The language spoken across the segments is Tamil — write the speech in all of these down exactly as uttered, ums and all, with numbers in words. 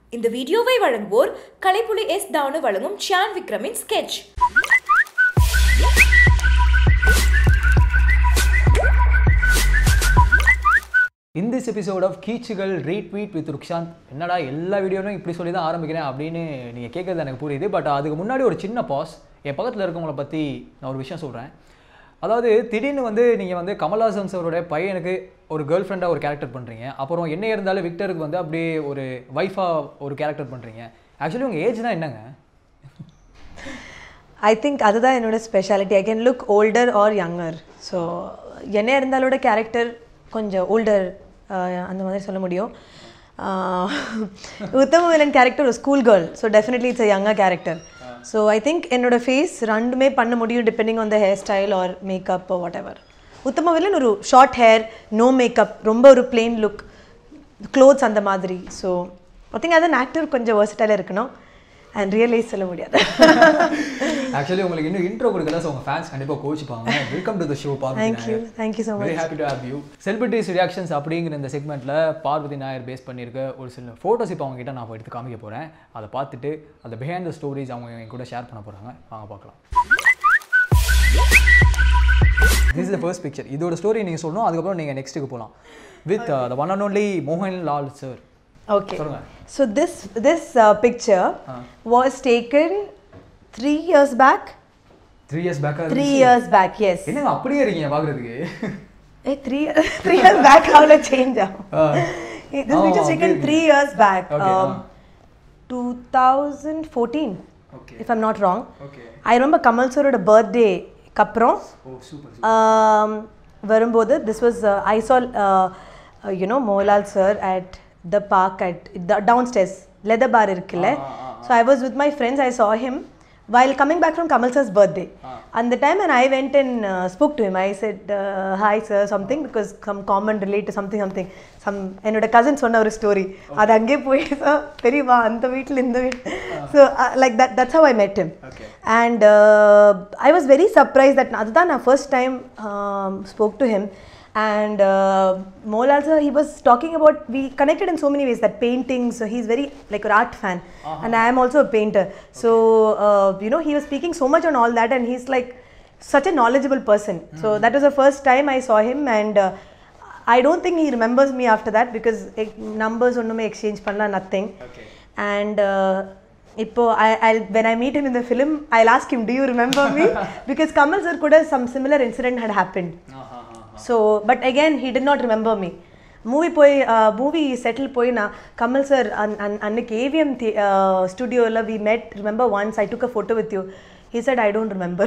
இந்த வீடியோவை வழங்குவோர் கலைப்புலி எஸ் தானு வழங்கும் சியான் விக்ரமின் sketch. In this episode of Keechugal Retweet with Rukshanth, என்னடா எல்லா வீடியோவும் இப்படி சொல்லி தான் ஆரம்பிக்கிறேன் அப்படின்னு நீங்கள் கேட்குறது எனக்கு புரியுது. பட் அதுக்கு முன்னாடி ஒரு சின்ன பாஸ். என் பக்கத்தில் இருக்கவங்கள பற்றி நான் ஒரு விஷயம் சொல்கிறேன். அதாவது திடீர்னு வந்து நீங்கள் வந்து கமல்ஹாசன் சாரோட பையனுக்கு ஒரு கேர்ள் ஃப்ரெண்டாக ஒரு கேரக்டர் பண்ணுறீங்க. அப்புறம் என்ன இருந்தாலும் விக்டருக்கு வந்து அப்படியே ஒரு ஒய்ஃபாக ஒரு கேரக்டர் பண்ணுறீங்க. ஆக்சுவலி உங்கள் ஏஜ் தான் என்னங்க? ஐ திங்க் அதுதான் என்னோட speciality. I can look older or younger. So என்ன இருந்தாலோட கேரக்டர் கொஞ்சம் ஓல்டர் அந்த மாதிரி சொல்ல முடியும். உத்தம வில்லன் கேரக்டர் ஒரு school girl. So definitely it's a younger character. So I think என்னோட ஃபேஸ் ரெண்டுமே பண்ண முடியும் depending on the hair style or makeup whatever. Uttama Villain ஒரு ஷார்ட் ஹேர், நோ மேக்கப், ரொம்ப ஒரு பிளெயின் லுக், க்ளோத்ஸ் அந்த மாதிரி. ஸோ ஐ திங்க் அது ஆக்டர் கொஞ்சம் வெர்சடைலாக இருக்கணும் அண்ட் ரியலைஸ் சொல்ல முடியாது. ஆக்சுவலி உங்களுக்கு இன்னும் இன்ட்ரோ கொடுக்கல, ஸோ உங்கள் ஃபேன்ஸ் கண்டிப்பாக கோச்சிப்பாங்க. Welcome to the show Parvathy. Thank you thank you so much. Very happy to have you. Celebrities reactions அப்படிங்கிற இந்த செக்மெண்ட்டில் பார்வதி நாயர் பேஸ் பண்ணியிருக்க ஒரு சில ஃபோட்டோஸ் இப்போ அவங்ககிட்ட நான் எடுத்து காமிக்க போகிறேன். அதை பார்த்துட்டு அந்த பிஹைண்ட் த ஸ்டோரிஸ் அவங்க என் கூட ஷேர் பண்ண போகிறாங்க. வாங்க பார்க்கலாம். This is the first picture. இதோட ஸ்டோரி நீங்கள் சொல்லணும், அதுக்கப்புறம் நீங்கள் நெக்ஸ்ட்டுக்கு போகலாம். With the one and only Mohanlal sir. Okay. So this this uh, picture uh. was taken three years back. Three years back. Three years back, yes. என்னங்க அப்படியே இருக்கீங்க பாக்குறதுக்கு? Eh, three three years back how will change? Uh. This oh, picture was taken okay. three years back. Okay. Um, uh. twenty fourteen. Okay. If I'm not wrong. Okay. I remember Kamal sir oda birthday kaprom. Oh, super. super. Um, varumbodhu this was uh, I saw uh, uh, you know Mohanlal sir at the park at the downstairs leather bar irukilla. Ah, ah, ah. So I was with my friends. I saw him while coming back from Kamal sir's birthday. Ah. And the time when I went and uh, spoke to him, I said uh, hi sir something because some common relate to something something some enoda cousin sonna or story adu ange poi sir theriyuma andha veetla indha veet so uh, like that that's how I met him. Okay. And uh, I was very surprised that adha na first time um, spoke to him. And uh, Mohanlal sir, he was talking about, we connected in so many ways, that painting, so he's very like an art fan. Uh-huh. And I am also a painter. Okay. So, uh, you know, he was speaking so much on all that and he's like such a knowledgeable person. Mm-hmm. So that was the first time I saw him and uh, I don't think he remembers me after that because like, numbers onnume exchange panna, nothing. Okay. And uh, Ipo, I, I'll, when I meet him in the film, I'll ask him, do you remember me? Because Kamal sir kuda some similar incident had happened. Uh-huh. So, but again, he did not remember me. Movie poi, uh, movie settle poi na Kamal sir and K V M uh, studio la we met. Remember once I took a photo with you. He said I don't remember.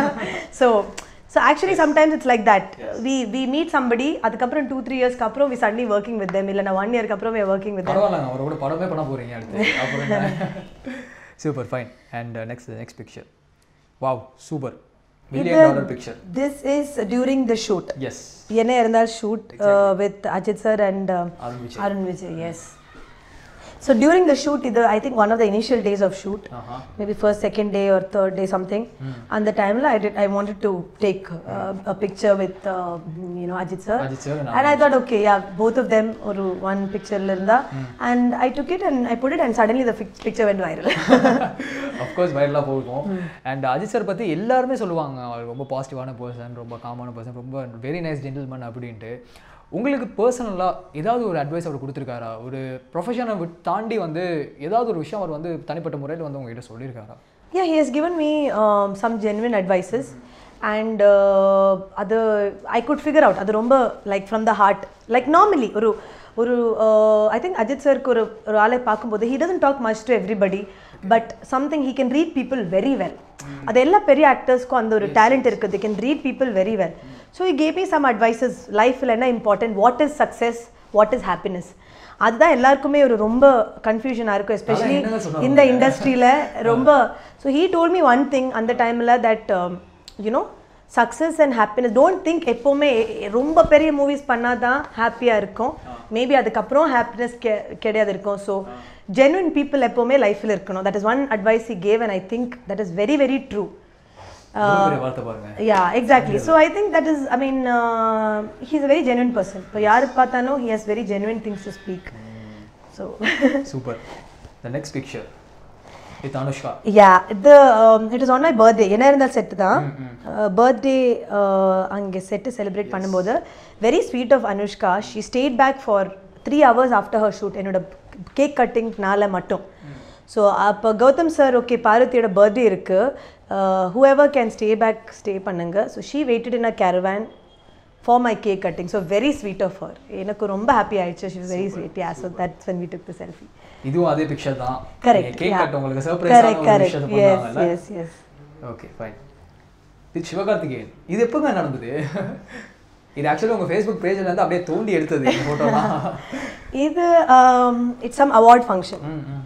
so, so actually yes. Sometimes it's like that. Yes. We we meet somebody. Adukapram two three years kapram we suddenly working with them. Illa na one year kapram we are working with them. Paravalla avaru kuda padame panna poringa adutha. Super fine. And uh, next the next picture. Wow, super. Million the, dollar picture. This is during the shoot. Yes. Yene Erandal shoot exactly. uh, with Ajith sir and uh, Arjun Reddy. Arjun Reddy, yes. So during the shoot, either I think one of the initial days of shoot, uh-huh. maybe first, second day or third day something. Mm. And the time I did, I wanted to take uh, a picture with uh, you know Ajith sir. Ajith sir and, and I thought, okay, yeah, both of them or one picture lerunda. Mm. And I took it and I put it and suddenly the picture went viral. Of course, viral ah போகும். And Ajith sir பத்தி எல்லாரும் சொல்லுவாங்க அவர் ரொம்ப பாசிட்டிவான பர்சன், ரொம்ப காமான பர்சன், ரொம்ப வெரி நைஸ் ஜென்டில்மேன் அப்படின்ட்டு. உங்களுக்கு பர்சனலாக ஏதாவது ஒரு அட்வைஸ் அவர் கொடுத்துருக்காரா? ஒரு ப்ரொஃபஷனை தாண்டி வந்து ஏதாவது ஒரு விஷயம் அவர் வந்து தனிப்பட்ட முறையில் வந்து உங்ககிட்ட சொல்லியிருக்காரா? Yeah, he has given me um, some genuine advices and uh, அது I could figure out அது ரொம்ப like from the heart like normally ஒரு ஒரு I think Ajith sirக்கு ஒரு ஒரு ஆளை பார்க்கும்போது he doesn't talk much to everybody but something he can read people very well. அது எல்லா பெரிய ஆக்டர்ஸ்க்கும் அந்த ஒரு டேலண்ட் இருக்குது. They can read people very well. So he gave me some advices. Life will என்ன important, what is success, what is happiness. அதுதான் எல்லாருக்குமே ஒரு ரொம்ப கன்ஃபியூஷனாக இருக்கும், எஸ்பெஷலி இந்த இண்டஸ்ட்ரியில் ரொம்ப. So he told me one thing அந்த டைமில் that you know success and happiness don't think எப்போவுமே ரொம்ப பெரிய மூவிஸ் பண்ணால் தான் ஹாப்பியாக இருக்கும், மேபி அதுக்கப்புறம் ஹாப்பினஸ் கெ கிடையாது இருக்கும். ஸோ ஜென்யூன் பீப்புள் எப்போவுமே லைஃப்பில் இருக்கணும். That is one advice he gave and I think that is very very true. Uh, yeah, exactly. So I think that is, I mean, uh, he's a very genuine person. So yaar pathano, he has very genuine things to speak. So super. the next picture with Anushka. Yeah, the um, it was on my birthday. என்ன இருந்தால் செட்டு தான் பர்த்டே அங்கே செட்டு செலிப்ரேட் பண்ணும்போது very sweet of Anushka. She stayed back for three hours after her shoot என்னோட கேக் கட்டிங்னால மட்டும். ஸோ அப்போ கௌதம் சார் ஓகே பார்வதியோட பர்த்டே இருக்குது, whoever can stay back stay பண்ணுங்க. So she waited in a caravan for my cake cutting. So very sweet of her. எனக்கு ரொம்ப ஹாப்பி ஆயிடுச்சு. She is very sweet. Yeah, so that's when we took the selfie. இதுவும் அதே பிக்சர் தான். கரெக்ட். கேக் கட் உங்களுக்கு சர்ப்ரைஸான ஒரு விஷயம் பண்ணாங்கல. Yes yes. Okay fine. இது சிவகார்த்திகேயன். இது எப்பங்க நடந்தது? இது ஆக்சுவலி உங்க ஃபேஸ்புக் பேஜ்ல இருந்து அப்படியே தோண்டி எடுத்தது இந்த போட்டோலாம். இது it's some award function.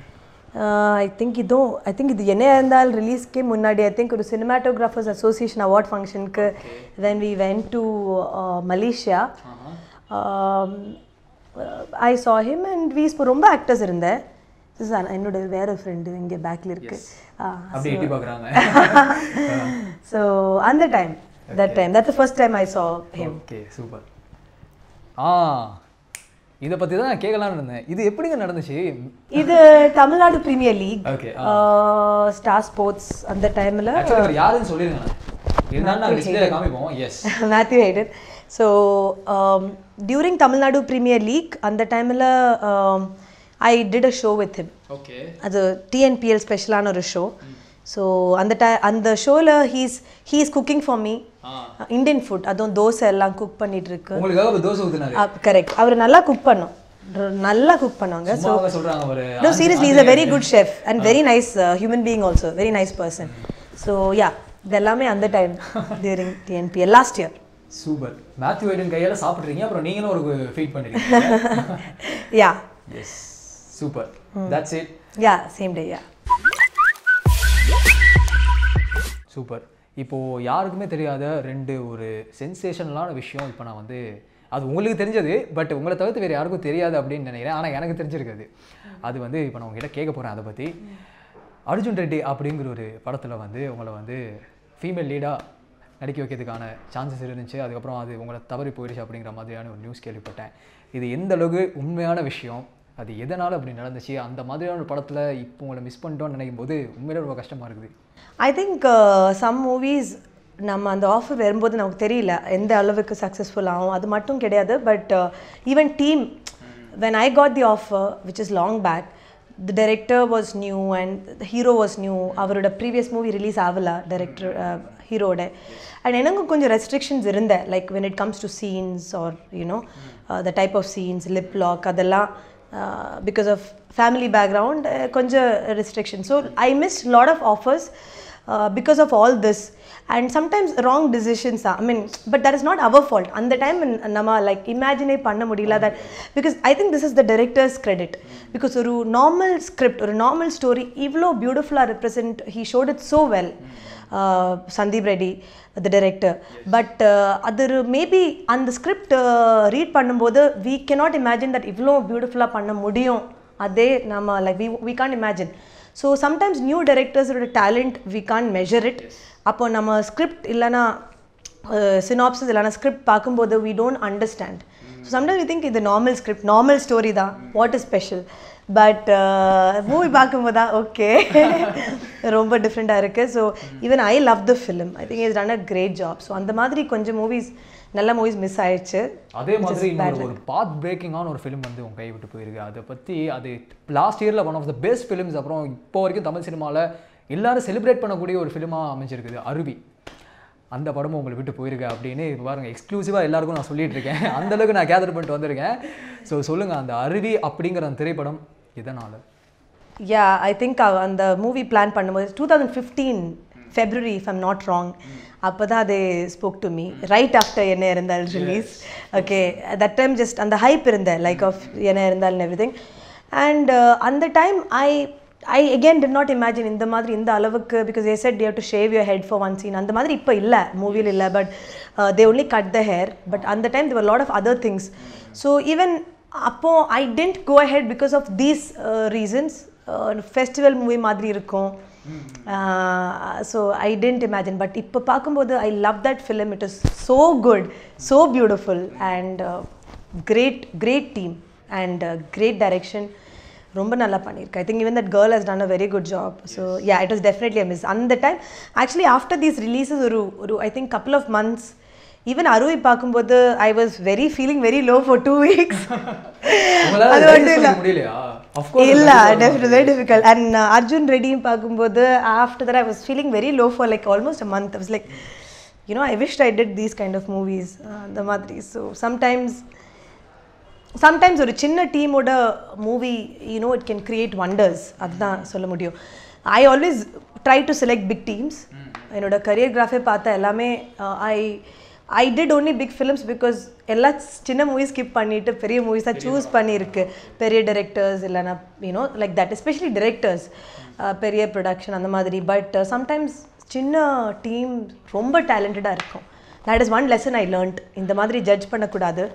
I think இதோ ஐ திங்க் இது என்ன இருந்தால் ரிலீஸ்க்கே முன்னாடி ஐ திங்க் ஒரு சினிமாட்டோகிராஃபர்ஸ் அசோசியேஷன் அவார்ட் ஃபங்க்ஷனுக்கு when we went to uh, Malaysia, um, uh, I saw him and we ரொம்ப ஆக்டர்ஸ் இருந்தேன். என்னோட வேற ஃப்ரெண்டு இங்கே பேக்கில் இருக்கு. அப்படியே எட்டி பார்க்குறாங்க. ஸோ அந்த time that time that's the first time I saw him. Okay, super. ஆ இத பத்தி தான் கேட்கலாம்னு இருந்தேன். இது எப்படிங்க நடந்துச்சு? இது Tamil Nadu premier league. Okay. Star sports அந்த டைம்ல ஆக்சுவலி யாருன்னு சொல்லிருங்க. இருந்தாலும் நான் டிஸ்ப்ளேல காமிப்போம். Yes. Matthew Hayden. So um, during Tamil Nadu Premier League அந்த டைம்ல um, I did a show with him. Okay. அது T N P L ஸ்பெஷலான ஒரு ஷோ. ஸோ அந்த டை அந்த ஷோவில் he's he is cooking for me Indian food. அதுவும் தோசை எல்லாம் குக் பண்ணிட்டு இருக்கு. உங்களுக்காக தோசை ஊத்துனாரு. கரெக்ட். அவர் நல்லா குக் பண்ணும், நல்லா குக் பண்ணுவாங்க. ஸோ சொல்றாங்க ஒரு no seriously is a very good chef and very nice uh, human being also, very nice person. So yeah, இதெல்லாமே அந்த time during T N P L last year. Super. Matthew ஹைடன் கையால சாப்பிட்றீங்க, அப்புறம் நீங்களும் ஒரு ஃபீட் பண்ணுறீங்க. Yeah. Yes, super. That's it. Yeah, same day. Yeah, super. இப்போது யாருக்குமே தெரியாத ரெண்டு ஒரு சென்சேஷனலான விஷயம் இப்போ நான் வந்து அது உங்களுக்கு தெரிஞ்சது, பட் உங்களை தவிர்த்து வேறு யாருக்கும் தெரியாது அப்படின்னு நினைக்கிறேன். ஆனால் எனக்கு தெரிஞ்சிருக்குது. அது வந்து இப்போ நான் உங்ககிட்ட கேட்க போகிறேன். அதை பற்றி அர்ஜுன் ரெட்டி அப்படிங்கிற ஒரு படத்தில் வந்து உங்களை வந்து ஃபீமேல் லீடாக நடிக்க வைக்கிறதுக்கான சான்சஸ் இருந்துச்சு. அதுக்கப்புறம் அது உங்களை தவறி போயிடுச்சு அப்படிங்கிற மாதிரியான ஒரு நியூஸ் கேள்விப்பட்டேன். இது எந்த அளவுக்கு உண்மையான விஷயம், அது எதனால் அப்படி நடந்துச்சு, அந்த மாதிரியான ஒரு படத்தில் இப்போ உங்களை மிஸ் பண்ணிட்டோன்னு நினைக்கும் போது உண்மையிலே ரொம்ப கஷ்டமாக இருக்குது. ஐ திங்க் சம் மூவிஸ் நம்ம அந்த ஆஃபர் வரும்போது நமக்கு தெரியல எந்த அளவுக்கு சக்ஸஸ்ஃபுல் ஆகும், அது மட்டும் கிடையாது. But even team, when I got the offer which is long back, the director was new and the hero was new. அவரோட ப்ரீவியஸ் மூவி ரிலீஸ் ஆகல டைரக்டர் ஹீரோட. அண்ட் எனக்கு கொஞ்சம் ரெஸ்ட்ரிக்ஷன்ஸ் இருந்தேன், like when it comes to scenes or you know the type of scenes, lip lock, அதெல்லாம் பிகாஸ் ஆஃப் ஃபேமிலி பேக்ரவுண்ட் கொஞ்சம் restriction. So I miss lot of offers Uh, because of all this and sometimes wrong decisions. I mean, but that is not our fault. And the time nama like imagine panna mudiyala that, because I think this is the director's credit, because oru normal script or normal story ivlo beautiful ah represent, he showed it so well. uh, Sandeep Reddy, the director. Yes. But uh, other maybe on the script uh, read பண்ணும்போது we cannot imagine that ivlo beautiful ah panna mudiyum adhe nama like we we can't imagine. So sometimes new directors oda talent we can't measure it. Appo nama script illana uh, synopsis illana script paakumbodhu we don't understand. Mm. So sometimes we think the normal script, normal story da, what is special, but uh, movie paakumbodha okay romba different ah irukku. So even I love the film. I think he has done a great job. So அந்த மாதிரி கொஞ்சம் மூவிஸ் நல்ல மூவிஸ் மிஸ் ஆயிடுச்சு. அதே மாதிரி இன்னொரு ஒரு பாத் பிரேக்கிங்கான ஒரு ஃபிலிம் வந்து உங்க கை விட்டு போயிருக்கு. அதை பற்றி அது லாஸ்ட் இயரில் one of the best films, அப்புறம் இப்போ வரைக்கும் தமிழ் சினிமாவில் எல்லாரும் செலிப்ரேட் பண்ணக்கூடிய ஒரு ஃபிலிமாக அமைஞ்சிருக்குது அருவி. அந்த படமும் உங்களை விட்டு போயிருக்கு அப்படின்னு இப்போ பாருங்கள், எக்ஸ்க்ளூசிவாக எல்லாருக்கும் நான் சொல்லிட்டு இருக்கேன். அந்தளவுக்கு நான் கேதர் பண்ணிட்டு வந்திருக்கேன். ஸோ சொல்லுங்கள், அந்த அருவி அப்படிங்கிற அந்த திரைப்படம் எதனால்? யா, ஐ திங்க் அந்த மூவி பிளான் பண்ணும்போது two thousand fifteen February if I'm not wrong, அப்போ தான் they spoke to me right after என்ன இருந்தால் release. Okay, at that time just அந்த hype இருந்தேன் like of என்ன இருந்தால் and everything. And uh, அந்த time I I again did not imagine இந்த மாதிரி இந்த அளவுக்கு, because they said you have to shave your head for one scene. அந்த மாதிரி இப்போ இல்லை, மூவியில் இல்லை, but uh, they only cut the hair. But அந்த time there were a lot of other things. So even அப்போ I didn't go ahead because of these uh, reasons. uh, festival movie மாதிரி இருக்கும். Uh, so I didn't imagine, but இப்போ பார்க்கும்போது I love that film. It is so good, so beautiful, and uh, great great team and uh, great direction. ரொம்ப நல்லா பண்ணிருக்கு. I think even that girl has done a very good job. So yes. yeah, it was definitely a miss. And the time actually after these releases oru oru I think couple of months even Aruvi paakumbodhu I was very feeling very low for two weeks. அது வந்து முடியலையா? Of course illa definitely very difficult. And uh, Arjun Reddy paakumbodhu after that I was feeling very low for like almost a month. I was like, you know, I wished I did these kind of movies the madri. So sometimes sometimes ஒரு சின்ன டீமோட movie you know it can create wonders. அதுதான் சொல்ல முடியும். I always try to select big teams. என்னோட career graph பார்த்தா எல்லாமே I I did only big films because எல்லா சின்ன மூவிஸ் ஸ்கிப் பண்ணிட்டு பெரிய மூவிஸா சூஸ் பண்ணிருக்கு. பெரிய டைரக்டர்ஸ் இல்லனா you know like that, especially directors, பெரிய ப்ரொடக்ஷன் அந்த மாதிரி. பட் சம்டைம்ஸ் சின்ன டீம் ரொம்ப டேலண்டடா இருக்கும். That is one lesson I learned. இந்த மாதிரி ஜட்ஜ் பண்ணக்கூடாது.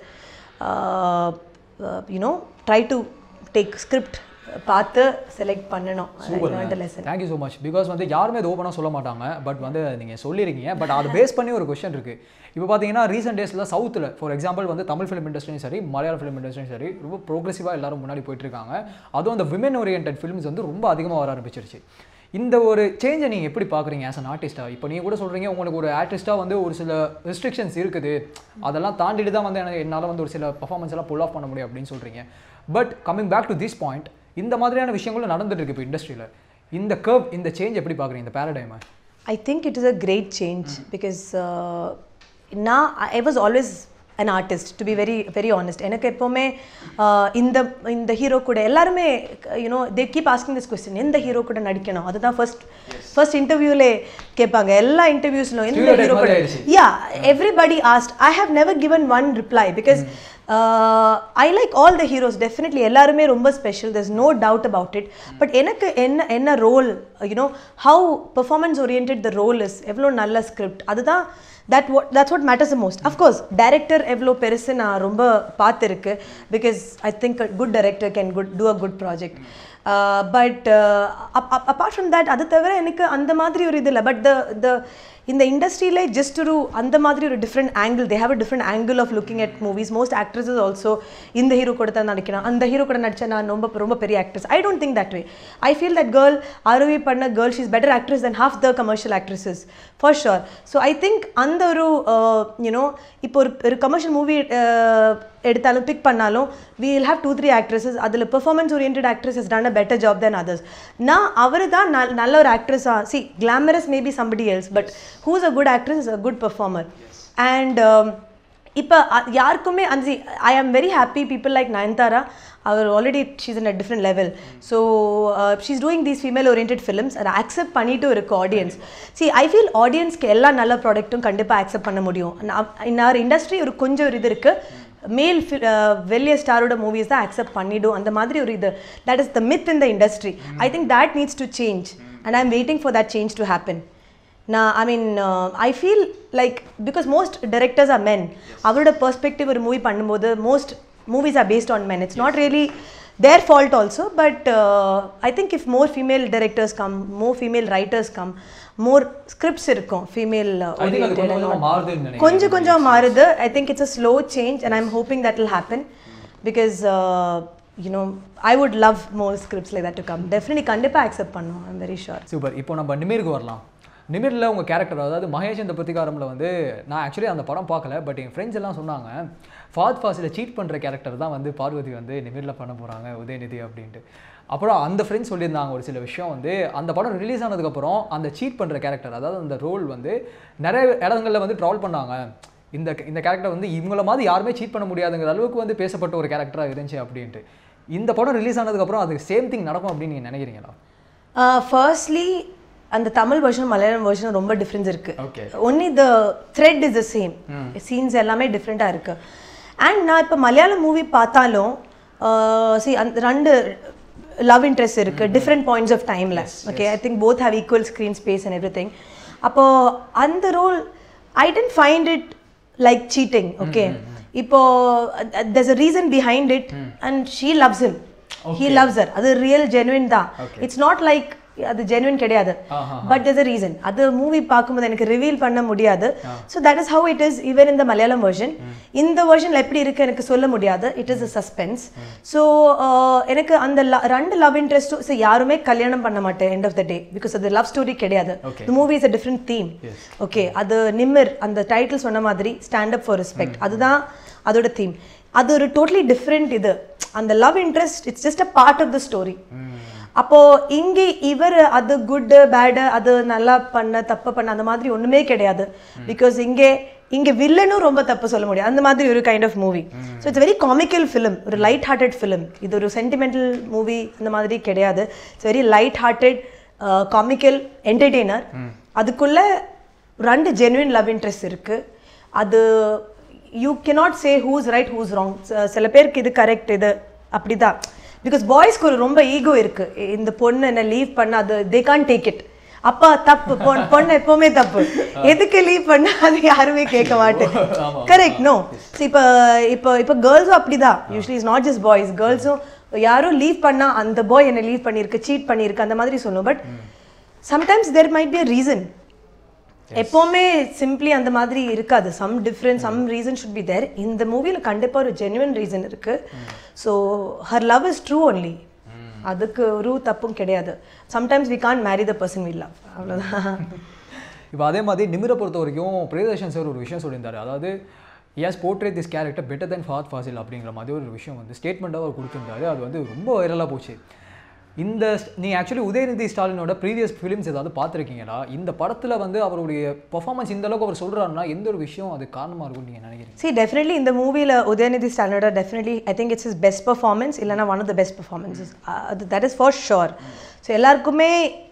you know try to take script பார்த்து செலக்ட் பண்ணணும். Thank you so much. பிகாஸ் வந்து யாருமே இது ஓப்பனாக சொல்ல மாட்டாங்க. பட் வந்து நீங்கள் சொல்லியிருக்கீங்க. பட் அதை பேஸ் பண்ணி ஒரு கொஸ்டின் இருக்குது. இப்போ பார்த்தீங்கன்னா ரீசெண்ட் டேஸில் சவுத்தில் ஃபார் எக்ஸாம்பிள் வந்து தமிழ் ஃபிலிம் இண்டஸ்ட்ரியும் சரி மலையாள ஃபிலிம் இண்டஸ்ட்ரியும் சரி ரொம்ப ப்ரோக்ரெசிவாக எல்லாரும் முன்னாடி போயிட்டுருக்காங்க. அதுவும் அந்த விமன் ஓரியன்ட் ஃபிலிம்ஸ் வந்து ரொம்ப அதிகமாக வர ஆரம்பிச்சிருச்சு. இந்த ஒரு சேஞ்சை நீங்கள் எப்படி பார்க்குறீங்க ஆஸ் அன் ஆர்டிஸ்ட்டாக? இப்போ நீங்கள் கூட சொல்கிறீங்க உங்களுக்கு ஒரு ஆர்டிஸ்ட்டாக வந்து ஒரு சில ரெஸ்ட்ரிக்ஷன்ஸ் இருக்குது, அதெல்லாம் தாண்டிட்டு தான் வந்து என்னால் வந்து ஒரு சில பர்ஃபார்மன்ஸ் எல்லாம் புல் ஆஃப் பண்ண முடியும் அப்படின்னு சொல்கிறீங்க. But coming back to this point, இந்த மாதிரியான விஷயங்களும் நடந்துட்டு இருக்கு இப்போ இண்டஸ்ட்ரியில். இந்த கர்வ், இந்த சேஞ்ச் எப்படி பார்க்குறீங்க, இந்த பேரடைமை? I think it is a great change mm. because uh, now I was always an artist, to be very very honest. எனக்கு எப்பவுமே இந்த இந்த ஹீரோ கூட எல்லாருமே you know they keep asking this question, எந்த ஹீரோ கூட நடிக்கணும், அதுதான் ஃபர்ஸ்ட் ஃபர்ஸ்ட் இன்டர்வியூலே கேட்பாங்க. எல்லா இன்டர்வியூஸ்ல எந்த ஹீரோ கூட. yeah everybody asked. I have never given one reply because mm. uh, I like all the heroes definitely. எல்லாருமே ரொம்ப special, there's no doubt about it. but எனக்கு என்ன என்ன role you know how performance oriented the role is, எவ்வளோ நல்ல ஸ்கிரிப்ட், அதுதான் that what that's what matters the most. Of course director evlo perusu na romba paathirukku because I think a good director can good do a good project. uh, but uh, apart from that adu thavara enakku andha madri oru idilla. but the the in the industry like just to andha madri oru different angle, they have a different angle of looking at movies. most actresses also in the hero koda nadikana, andha hero koda nadicha na romba romba peri actress. I don't think that way. I feel that girl Aruvi panna girl, she's better actress than half the commercial actresses for sure. So I think andha oru uh, you know ipo oru commercial movie uh, எடுத்தாலும் பிக் பண்ணாலும் we will have two three actresses. அதில் performance oriented actress has done a better job than others. நான் அவர் தான் நல்ல ஒரு ஆக்ட்ரஸா, see glamorous may be somebody else, but who is a good actress is a good performer. and um, இப்போ யாருக்குமே அந்த I am very happy people like Nayanthara, our already she's in a different level. so uh, she's doing these female oriented films and accept பண்ணிட்டு இருக்கு audience. see I feel audience க்கு எல்லா நல்ல ப்ராடக்ட்டும் கண்டிப்பா accept பண்ண முடியும். in our industry ஒரு கொஞ்சம் ஒரு இது இருக்கு, மேல் வெளிய ஸ்டாரோட மூவிஸ் தான் அக்செப்ட் பண்ணிடும் அந்த மாதிரி ஒரு இது. That is the myth in the industry. I think that needs to change and I am waiting for that change to happen. நான் I mean I feel like because most directors are men. அவரோட பெர்ஸ்பெக்டிவ் ஒரு மூவி பண்ணும்போது most movies are based on men. It's not really their fault also, but uh, I think if more female directors come, more female writers come, more scripts irukkum female oriented and konja konja marudhu. I think it's a slow change and I'm hoping that will happen because uh, you know I would love more scripts like that to come. definitely kandipa accept pannu, I'm very sure. super. இப்போ நம்ம நிமிருக்கு வரலாம். நிமிரில் உங்கள் கேரக்டர் அதாவது மகேஷிந்த பிரதிகாரமில் வந்து நான் ஆக்சுவலி அந்த படம் பார்க்கல, பட் என் ஃப்ரெண்ட்ஸ் எல்லாம் சொன்னாங்க ஃபாத் ஃபாஸில் சீட் பண்ணுற கேரக்டர் தான் வந்து பார்வதி வந்து நிமிரில் பண்ண போகிறாங்க உதயநிதி அப்படின்ட்டு. அப்புறம் அந்த ஃப்ரெண்ட்ஸ் சொல்லியிருந்தாங்க ஒரு சில விஷயம் வந்து அந்த படம் ரிலீஸ் ஆனதுக்கப்புறம் அந்த சீட் பண்ணுற கேரக்டர் அதாவது அந்த ரோல் வந்து நிறைய இடங்களில் வந்து ட்ராவல் பண்ணாங்க. இந்த இந்த கேரக்டர் வந்து இவங்கள மாதிரி யாருமே சீட் பண்ண முடியாதுங்கிற அளவுக்கு வந்து பேசப்பட்ட ஒரு கேரக்டராக இருந்துச்சு அப்படின்ட்டு. இந்த படம் ரிலீஸ் ஆனதுக்கப்புறம் அது சேம் திங் நடக்கும் அப்படின்னு நீங்கள் நினைக்கிறீங்களா? ஃபர்ஸ்ட்லி அந்த தமிழ் வெர்ஷன் மலையாளம் வெர்ஷன் ரொம்ப டிஃப்ரென்ஸ் இருக்கு. Only the thread is the same, scenes எல்லாமே டிஃப்ரெண்ட்டாக இருக்கு. அண்ட் நான் இப்போ மலையாளம் மூவி பார்த்தாலும் சி அந்த ரெண்டு லவ் இன்ட்ரெஸ்ட் இருக்கு டிஃப்ரெண்ட் பாயிண்ட்ஸ் ஆஃப் டைமில். Okay, I think both have equal screen space and everything. அப்போ அந்த role I tend find it like cheating. Okay, இப்போ there's a reason behind it and she loves him, he loves her. அது ரியல் ஜெனுவின் தான். இட்ஸ் நாட் லைக் அது ஜென்யூன் கிடையாது. But there's a reason. அது மூவி பார்க்கும்போது எனக்கு ரிவீல் பண்ண முடியாது. So that is how it is even in the Malayalam version. இந்த வெர்ஷனில் எப்படி இருக்கு எனக்கு சொல்ல முடியாது. It is a suspense. So எனக்கு அந்த ரெண்டு லவ் இன்ட்ரெஸ்ட்டும் ஸோ யாருமே கல்யாணம் பண்ண மாட்டேன் end of the day, because அது லவ் ஸ்டோரி கிடையாது. The movie is a different theme. Okay, அது நிமிர் அந்த டைட்டில் சொன்ன மாதிரி ஸ்டாண்ட் அப் ஃபார் ரெஸ்பெக்ட், அதுதான் அதோட தீம். அது ஒரு டோட்டலி டிஃப்ரெண்ட் இது. அந்த love interest it's just a part of the story. அப்போ இங்கே இவர் அது குட் பேடு அது நல்லா பண்ண தப்பு பண்ண அந்த மாதிரி ஒண்ணுமே கிடையாது. பிகாஸ் இங்கே இங்கே வில்லனும் ரொம்ப தப்பு சொல்ல முடியாது, அந்த மாதிரி ஒரு kind of movie. So it's very comical film, ஒரு லைட் ஹார்ட்டட் ஃபிலிம். இது ஒரு சென்டிமெண்டல் மூவி அந்த மாதிரி கிடையாது. It's very light hearted comical entertainer. அதுக்குள்ள ரெண்டு ஜென்யூன் லவ் இன்ட்ரெஸ்ட் இருக்கு. அது you cannot say who's right who's wrong. சில பேருக்கு இது கரெக்ட் இது அப்படிதான். பிகாஸ் பாய்ஸ்க்கு ஒரு ரொம்ப ஈகோ இருக்கு. இந்த பொண்ணு என்ன லீவ் பண்ண அது தே கான் டேக் இட். அப்பா தப்பு, பொண்ணு பொண்ணு எப்பவுமே தப்பு, எதுக்கு லீவ் பண்ண அது யாருமே கேட்க மாட்டேன். Correct no. இப்போ இப்போ இப்போ கேர்ள்ஸும் அப்படிதான். Usually is not just boys, கேர்ள்ஸும் யாரும் லீவ் பண்ணா அந்த பாய் என்ன லீவ் பண்ணியிருக்கு, சீட் பண்ணியிருக்கு அந்த மாதிரி சொல்லணும். But sometimes there might be a reason. எப்போவுமே சிம்பிளி அந்த மாதிரி இருக்காது. Some different some reason should be there. இந்த மூவியில் கண்டிப்பாக ஒரு ஜென்யூன் ரீசன் இருக்கு. So her love is true only. அதுக்கு ஒரு தப்பும் கிடையாது. Sometimes we can't marry the person we love, அவ்வளோதான். இப்போ அதே மாதிரி நிமிரை பொறுத்த வரைக்கும் பிரியதர்ஷன் சார் ஒரு விஷயம் சொல்லியிருந்தாரு. அதாவது he's portrayed this character better than Fahadh Faasil அப்படிங்கிற மாதிரி ஒரு விஷயம் வந்து ஸ்டேட்மெண்ட்டாக அவர் கொடுத்துருந்தாரு. அது வந்து ரொம்ப வைரலாக போச்சு. இந்த நீங்கள் ஆக்சுவலி உதயநிதி ஸ்டாலினோட ப்ரீவியஸ் ஃபிலிம்ஸ் ஏதாவது பார்த்துருக்கீங்களா? இந்த படத்தில் வந்து அவருடைய பர்ஃபார்மன்ஸ் இந்த அளவுக்கு அவர் சொல்கிறாருன்னா எந்த ஒரு விஷயம் அது காரணமாக இருக்கும் நீங்கள் நினைக்கிறீங்க? சி டெஃபினெட்லி இந்த மூவியில் உதயநிதி ஸ்டாலினோட definitely I think it's is best performance, இல்லைனா one of the best performances. அது that is for sure. So எல்லாருக்குமே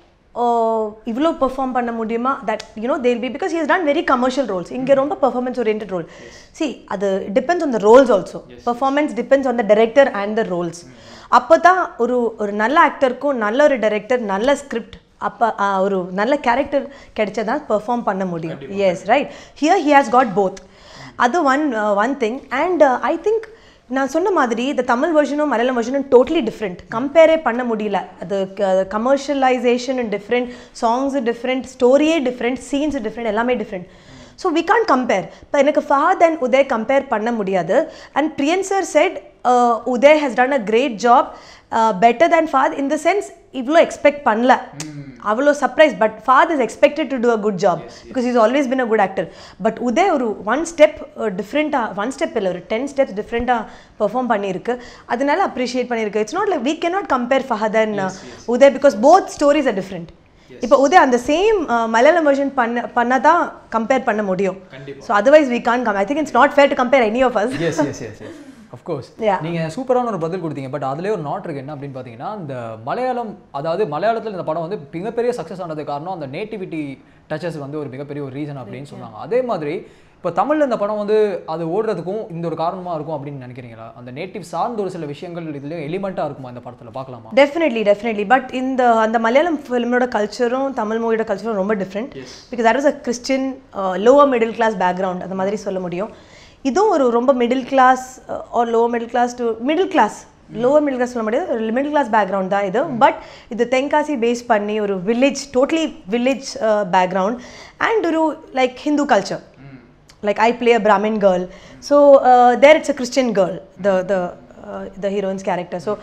இவ்வளோ பெர்ஃபார்ம் பண்ண முடியுமா? That you know there'll be because he has done very commercial roles. இங்கே ரொம்ப பெர்ஃபார்மன்ஸ் ஓரியன்டட் ரோல். சி அது depends on the roles also. Performance depends on the director and the roles. அப்போ தான் ஒரு ஒரு நல்ல ஆக்டருக்கும் நல்ல ஒரு டைரக்டர் நல்ல ஸ்கிரிப்ட் அப்போ ஒரு நல்ல கேரக்டர் கிடைச்சா தான் பெர்ஃபார்ம் பண்ண முடியும். Yes right. Here he has got both. அது one one thing. And I think நான் சொன்ன மாதிரி இந்த தமிழ் வெர்ஷனும் மலையாளம் வெர்ஷனும் டோட்டலி டிஃப்ரெண்ட். கம்பேரே பண்ண முடியல. அது கமர்ஷியலைசேஷன் டிஃப்ரெண்ட், சாங்ஸ் டிஃப்ரெண்ட், ஸ்டோரியே டிஃப்ரெண்ட், சீன்ஸ் டிஃப்ரெண்ட், எல்லாமே different. So we can compare. இப்போ எனக்கு ஃபஹத் அண்ட் உதய் கம்பேர் பண்ண முடியாது. And Priyan sir said Udhay has done a great job, better than Fahadh in the sense இவ்வளோ எக்ஸ்பெக்ட் பண்ணல, அவ்வளோ surprise. But Fahadh is expected to do a good job because is always been a good actor. But Udhay ஒரு ஒன் ஸ்டெப் டிஃப்ரெண்ட்டாக, ஒன் ஸ்டெப் இல்லை ஒரு டென் ஸ்டெப்ஸ் டிஃப்ரெண்ட்டாக பெர்ஃபார்ம் பண்ணியிருக்கு. அதனால அப்ரிஷியேட் பண்ணியிருக்கு. It's not like we can not compare Fahadh and Udhay because both stories are different. இப்போ உதய் அந்த சேம் மலையாளம் வெர்ஷன் பண்ண பண்ணால் தான் கம்பேர் பண்ண முடியும். So otherwise we can come. I think it's not fair to compare any of us. Yes yes yes yes of course. நீங்கள் சூப்பரான ஒரு பதில் கொடுத்தீங்க. பட் அதுலேயே ஒரு நாட் இருக்குது. என்ன அப்படின்னு பார்த்தீங்கன்னா, இந்த மலையாளம், அதாவது மலையாளத்தில் இந்த படம் வந்து மிகப்பெரிய சக்ஸஸ் ஆனது காரணம் அந்த நேட்டிவிட்டி டச்சஸ் வந்து ஒரு மிகப்பெரிய ஒரு ரீசன் அப்படின்னு சொன்னாங்க. அதே மாதிரி இப்போ தமிழில் இந்த படம் வந்து அது ஓடுறதுக்கும் இந்த ஒரு காரணமாக இருக்கும் அப்படின்னு நினைக்கிறீங்களா? அந்த நேட்டிவ் சார்ந்த ஒரு சில விஷயங்கள் இதில் எலிமெண்ட்டாக இருக்குமா இந்த படத்தில் பார்க்கலாமா? Definitely definitely. பட் இந்த அந்த மலையாளம் ஃபிலிமோட கல்ச்சரும் தமிழ் மூவியோட கல்ச்சரும் ரொம்ப different. Because that was a Christian lower middle class background, அந்த மாதிரி சொல்ல முடியும். இதுவும் ஒரு ரொம்ப middle class or lower middle class to middle class, lower middle class சொல்ல முடியாது, ஒரு மிடில் கிளாஸ் பேக்ரவுண்ட் தான் இது. பட் இது தென்காசி பேஸ் பண்ணி ஒரு village, totally village background and ஒரு like Hindu culture. Like I play a Brahmin girl, so uh, there it's a Christian girl, the the uh, the heroine's character. So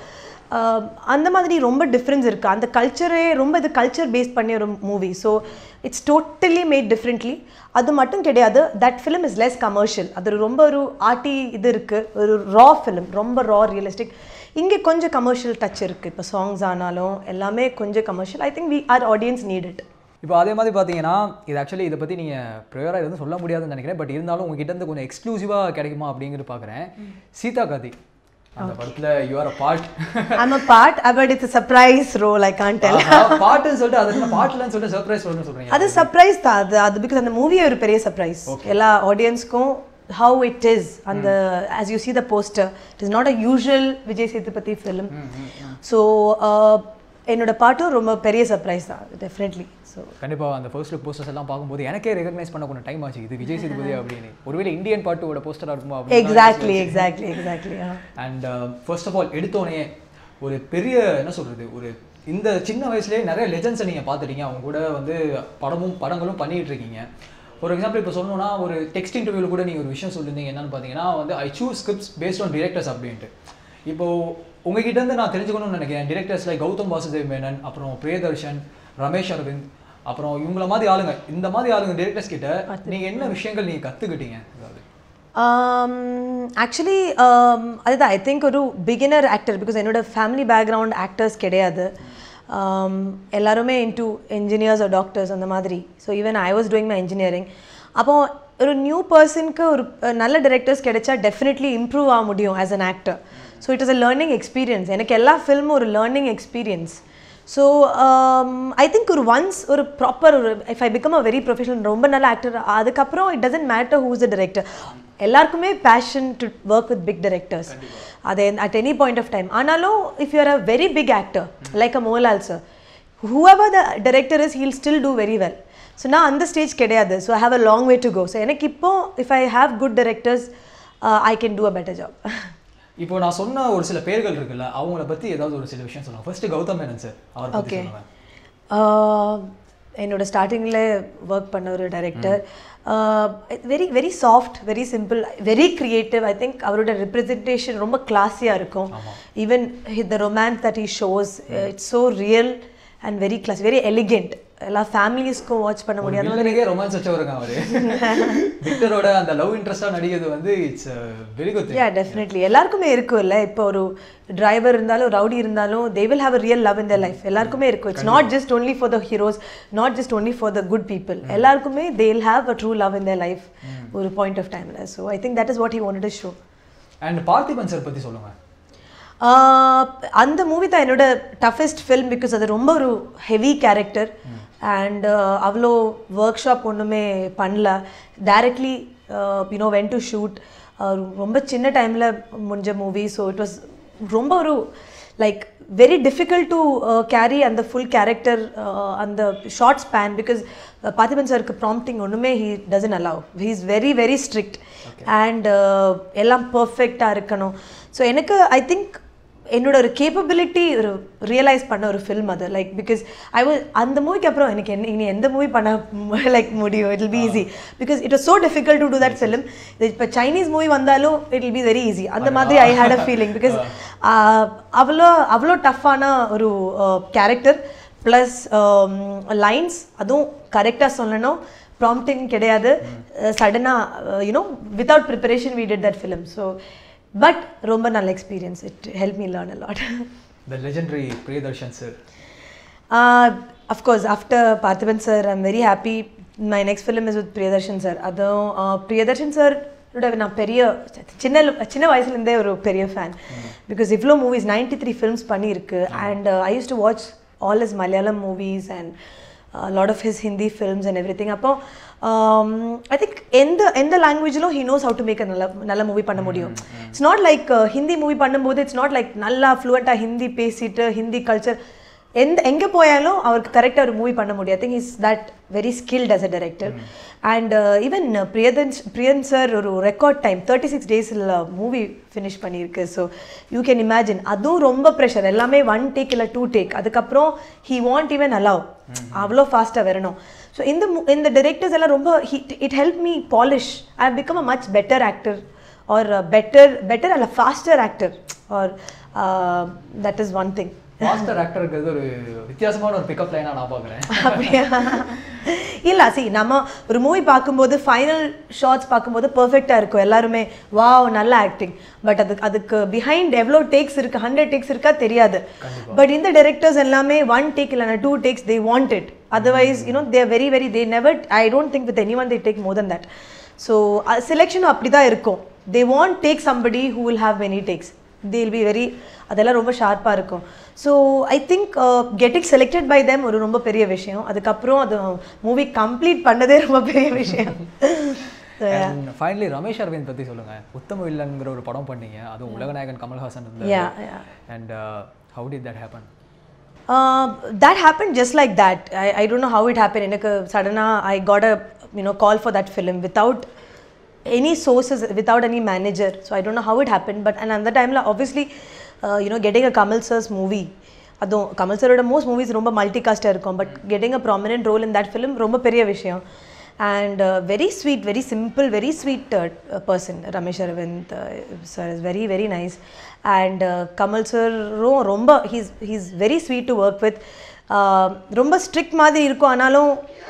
அந்த மாதிரி ரொம்ப டிஃப்ரென்ஸ் இருக்குது. அந்த கல்ச்சரே ரொம்ப இது கல்ச்சர் பேஸ் பண்ணி ஒரு movie. So it's totally made differently. அது மட்டும் கிடையாது, that film is less commercial. அது ரொம்ப ஒரு ஆர்டி இது இருக்குது, ஒரு ரா ஃபிலிம், ரொம்ப ரா ரியலிஸ்டிக். இங்கே கொஞ்சம் கமர்ஷியல் டச் இருக்குது. இப்போ சாங்ஸ் ஆனாலும் எல்லாமே கொஞ்சம் commercial. I think we are audience need it. இப்போ அதே மாதிரி பார்த்தீங்கன்னா, இது ஆக்சுவலி இதை பற்றி நீங்கள் ப்ரேயராக எதுவும் சொல்ல முடியாதுன்னு நினைக்கிறேன். பட் இருந்தாலும் உங்ககிட்ட இருந்து கொஞ்சம் எக்ஸ்க்ளூசிவாக கிடைக்குமா அப்படிங்கிறது பார்க்குறேன். சீதாகாதி அந்த படத்தில் you are a part. I'm a part, but it's a surprise role, I can't tell. பார்ட்னு சொல்லிட்டு அது என்ன பார்ட்லன்னு சொல்லிட்டு சர்ப்ரைஸ் ரோல்னு சொல்கிறீங்க? அது சர்ப்ரைஸ் தான். அது அது பிகாஸ் அந்த மூவியே ஒரு பெரிய சர்ப்ரைஸ் எல்லா ஆடியன்ஸ்க்கும். how it is and the as you see the poster, it is not a usual Vijay Sethupathi film. So uh, என்னோட பாட்டும் ரொம்ப பெரிய சர்ப்ரைஸ் தான் டெஃபினெட்லி. ஸோ கண்டிப்பாக அந்த ஃபர்ஸ்ட் லுக் போஸ்டர்ஸ் எல்லாம் பார்க்கும்போது எனக்கே ரெகக்னைஸ் பண்ண கொஞ்சம் டைம் ஆச்சு, இது விஜய் சேதுபதி அப்படின்னு. ஒருவேளை இந்தியன் பாட்டோட போஸ்டராக இருக்குமா? Exactly exactly exactly. And first of all எடுத்தோடனே ஒரு பெரிய என்ன சொல்கிறது ஒரு இந்த சின்ன வயசுலேயே நிறைய லெஜண்ட்ஸை நீங்கள் பார்த்துட்டீங்க, அவங்க கூட வந்து படமும் படங்களும் பண்ணிகிட்டு இருக்கீங்க. ஃபார் எக்ஸாம்பிள் இப்போ சொல்லணும்னா ஒரு டெக்ஸ்ட் இன்டர்வியூவில் கூட நீங்கள் ஒரு விஷயம் சொல்லியிருந்தீங்க, என்னென்னு பார்த்தீங்கன்னா வந்து I choose scripts based on directors அப்படின்ட்டு. இப்போது உங்ககிட்ட இருந்து நான் தெரிஞ்சுக்கணும்னு நினைக்கிறேன், டிரெக்டர்ஸ் லைக் கௌதம் வாசுதேவ் மேனன், அப்புறம் பிரியதர்ஷன், ரமேஷ் அரவிந்த், அப்புறம் இவங்கள மாதிரி ஆளுங்க, இந்த மாதிரி ஆளுங்க டிரெக்டர்ஸ் கிட்ட நீங்கள் என்ன விஷயங்கள் நீங்கள் கற்றுக்கிட்டீங்க? ஆக்சுவலி அதுதான் ஐ திங்க் ஒரு பிகினர் ஆக்டர், பிகாஸ் என்னோட ஃபேமிலி பேக்ரவுண்ட் ஆக்டர்ஸ் கிடையாது, எல்லாருமே இன்டூ என்ஜினியர்ஸ் ஆர் டாக்டர்ஸ் அந்த மாதிரி. So even I was doing my engineering. அப்போது ஒரு நியூ பர்சனுக்கு ஒரு நல்ல டிரெக்டர்ஸ் கிடைச்சா டெஃபினெட்லி இம்ப்ரூவ் ஆக முடியும் as an actor. So it is a learning experience. எனக்கு எல்லா ஃபில்மும் ஒரு learning experience. So I think ஒரு ஒன்ஸ் ஒரு ப்ராப்பர் ஒரு if I become a very professional ரொம்ப நல்ல ஆக்டர், அதுக்கப்புறம் it doesn't matter who is the director. எல்லாருக்குமே passion to work with big directors, அது at any point of time. ஆனாலும் if you are a very big actor like a Mohanlal sir, whoever the director is, he'll still do very well. So நான் அந்த ஸ்டேஜ் கிடையாது. So I have a long way to go. So எனக்கு இப்போ if I have good directors I can do a better job. இப்போ நான் சொன்ன ஒரு சில பேர்கள் இருக்குல்ல, அவங்கள பற்றி ஏதாவது ஒரு சில விஷயம் சொல்லுவாங்க. ஃபர்ஸ்ட் கௌதம் மேனன் சார், அவர் பற்றி சொல்லுவாங்க. என்னோட ஸ்டார்டிங்கில் ஒர்க் பண்ண ஒரு director, very very soft, very simple, very creative. I think அவரோட ரெப்ரஸன்டேஷன் ரொம்ப கிளாஸியாக இருக்கும். Even the romance that he shows, it's so real and very class, very elegant. எல்லா ஃபேமிலிஸ்க்கும் வாட்ச் பண்ண முடியாது. வில்லனுக்கே ரொமான்ஸ் வச்சவருங்க அவர். விக்டரோட அந்த லவ் இன்ட்ரெஸ்டா நடிக்கிறது வந்து it's very good thing. Yeah definitely எல்லாருக்குமே இருக்கும் இல்லை. இப்போ ஒரு டிரைவர் இருந்தாலும் ரவுடி இருந்தாலும் they will have a real love in their life. எல்லாருக்குமே இருக்கும். It's not just only for the heroes, not just only for the good people. எல்லாருக்குமே they will have a true love in their life ஒரு பாயிண்ட் ஆஃப் டைம்ல. So I think that is what he wanted to show. And Parthiban sir பற்றி சொல்லுங்க. அந்த மூவி தான் என்னோட டஃபஸ்ட் ஃபில்ம், பிகாஸ் அது ரொம்ப ஒரு ஹெவி கேரக்டர் அண்ட் அவ்வளோ ஒர்க் ஷாப் ஒன்றுமே பண்ணல. Directly you know when to shoot. ரொம்ப சின்ன டைமில் முடிஞ்ச மூவி. ஸோ இட் வாஸ் ரொம்ப ஒரு like very difficult to carry அந்த ஃபுல் கேரக்டர் அந்த ஷார்ட் ஸ்பேன், பிகாஸ் பார்த்திபன் சாருக்கு ப்ராம்ப்டிங் ஒன்றுமே he doesn't allow. He is very very strict and எல்லாம் பர்ஃபெக்டாக இருக்கணும். ஸோ எனக்கு ஐ திங்க் என்னோட ஒரு கேப்பபிலிட்டி ஒரு ரியலைஸ் பண்ண ஒரு ஃபில்ம் அது. லைக் பிகாஸ் ஐ வாஸ் அந்த மூவிக்கு அப்புறம் எனக்கு என்ன இனி எந்த மூவி பண்ண லைக் முடியும், it will be easy, because it was so difficult to do that film. இப்போ சைனீஸ் மூவி வந்தாலும் it will be very easy. அந்த மாதிரி I had a feeling, because அவ்வளோ அவ்வளோ டஃப்பான ஒரு கேரக்டர் ப்ளஸ் லைன்ஸ், அதுவும் கரெக்டாக சொல்லணும், ப்ராம்ப்டிங் கிடையாது, சடனாக you know without preparation we did that film. So but ரொம்ப நல்ல experience. It help me learn a lot. The legendary Priyadarshan sir. Uh, of course, after Parthiban sir, I'm very happy. My next film is with Priyadarshan sir. அதுவும் Priyadarshan sir நான் பெரிய சின்ன சின்ன வயசுலேருந்தே ஒரு பெரிய ஃபேன், பிகாஸ் இவ்வளோ மூவிஸ் நைன்டி த்ரீ ஃபில்ம்ஸ் பண்ணியிருக்கு. And I use to watch all his Malayalam movies and a lot of his Hindi films and everything. அப்போ ஐ திங்க் எந்த எந்த லாங்குவேஜிலும் he knows how to make a நல்ல நல்ல மூவி பண்ண முடியும். It's not like Hindi movie பண்ணும்போது இட்ஸ் நாட் லைக் நல்லா ஃப்ளூவெண்ட்டாக ஹிந்தி பேசிட்டு ஹிந்தி கல்ச்சர் எந்த எங்கே போயாலும் அவருக்கு கரெக்டாக ஒரு மூவி பண்ண முடியும். I think is that very skilled as a director. And even பிரியதன் பிரியன் சார் ஒரு ரெக்கார்ட் டைம் தேர்ட்டி சிக்ஸ் டேஸில் மூவி ஃபினிஷ் பண்ணியிருக்கு. ஸோ யூ கேன் இமேஜின், அதுவும் ரொம்ப ப்ரெஷர், எல்லாமே ஒன் டேக் இல்லை டூ டேக், அதுக்கப்புறம் ஹீ வாண்ட் ஈவன் அலவ் அவ்வளோ ஃபாஸ்ட்டாக வரணும். ஸோ இந்த இந்த டிரெக்டர்ஸ் எல்லாம் ரொம்ப it help me polish. I have become a much better actor or better better அல்ல pastor actor or that is one thing. Master ஆக்டருக்கு ஒரு வித்தியாசமான ஒரு பிக்கப் லைனா நான் பார்க்குறேன். அப்படியா? இல்லை, சி நம்ம ஒரு மூவி பார்க்கும்போது ஃபைனல் ஷார்ட்ஸ் பார்க்கும்போது பர்ஃபெக்டாக இருக்கும், எல்லாருமே வாவ் நல்ல ஆக்டிங். பட் அதுக்கு அதுக்கு பிஹைண்ட் எவ்வளோ டேக்ஸ் இருக்குது, ஹண்ட்ரட் டேக்ஸ் இருக்கா தெரியாது. பட் இந்த டைரக்டர்ஸ் எல்லாமே ஒன் டேக் இல்லைனா two takes they want it. Otherwise you know they are very very they never I don't think with any one they take more than that. So செலெக்ஷனும் அப்படி தான் இருக்கும். They want take somebody who will have many takes. They will be very அதெல்லாம் ரொம்ப ஷார்ப்பாக இருக்கும். So I think getting selected by them ஒரு ரொம்ப பெரிய விஷயம். அதுக்கப்புறம் அது மூவி கம்ப்ளீட் பண்ணதே ரொம்ப பெரிய விஷயம். ஃபைனலி ரமேஷ் அரவிந்த் பற்றி சொல்லுங்கள். உத்தம வில்லன்ங்கிற ஒரு படம் பண்ணீங்க, அதுவும் உலகநாயகன் கமல்ஹாசன் இருந்தார். And how did that happen? That happened just like that. I I don't know how it happened. எனக்கு சடனாக I got a you know call for that film without any sources, without any manager. So I don't know how it happened. But and at the time la obviously uh, you know, getting a Kamal sir's movie. அதுவும் கமல் சரோட மோஸ்ட் மூவிஸ் ரொம்ப மல்டிகாஸ்டாக இருக்கும், but getting a prominent role in that film ரொம்ப பெரிய விஷயம். And very sweet, very simple, very sweet person Ramesh Aravind sir is very very nice. And Kamal சரும் ரொம்ப he's he's very sweet to work with. ரொம்ப ஸ்ட்ரிக்ட் மாதிரி இருக்கும், ஆனாலும்